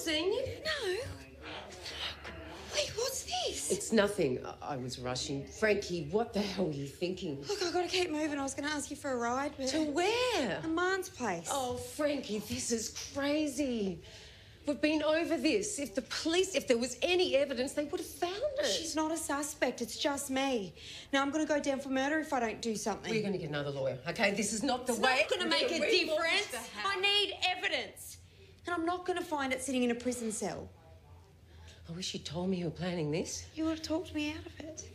seen you. No. Wait, what's this? It's nothing. I was rushing. Frankie, what the hell were you thinking? Look, I've got to keep moving. I was going to ask you for a ride, but... To where? Aman's place. Oh, Frankie, this is crazy. We've been over this. If the police, if there was any evidence, they would have found it. She's not a suspect. It's just me. Now, I'm going to go down for murder if I don't do something. We're going to get another lawyer, okay? This is not the way... It's not going to make a difference. I need evidence. And I'm not going to find it sitting in a prison cell. I wish you'd told me you were planning this. You would have talked me out of it.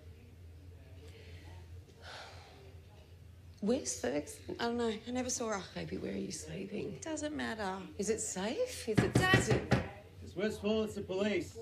Where's Ferguson? I don't know. I never saw her. Baby, where are you sleeping? It doesn't matter. Is it safe? Is it... Miss Westfall, it's the police.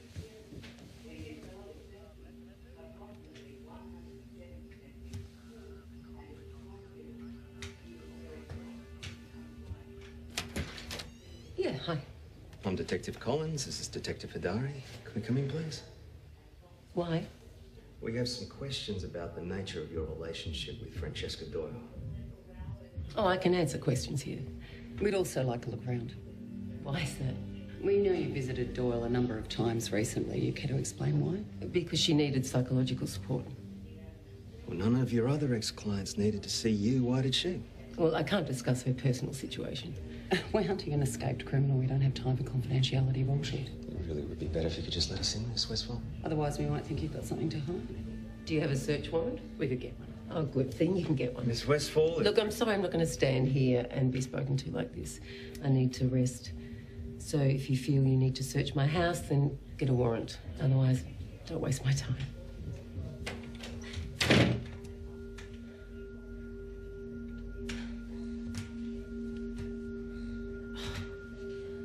Yeah, hi. I'm Detective Collins. This is Detective Hidari. Can we come in, please? Why? We have some questions about the nature of your relationship with Francesca Doyle. Oh, I can answer questions here. We'd also like a look around. Why is that? We know you visited Doyle a number of times recently. You care to explain why? Because she needed psychological support. Well, none of your other ex-clients needed to see you. Why did she? Well, I can't discuss her personal situation. We're hunting an escaped criminal. We don't have time for confidentiality bullshit. It really would be better if you could just let us in, Miss Westfall. Otherwise, we might think you've got something to hide. Do you have a search warrant? We could get one. Oh, good thing you can get one. Miss Westfall... Look, I'm sorry I'm not going to stand here and be spoken to like this. I need to rest. So if you feel you need to search my house, then get a warrant. Otherwise, don't waste my time.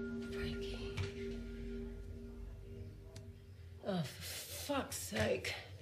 Frankie. Oh, for fuck's sake.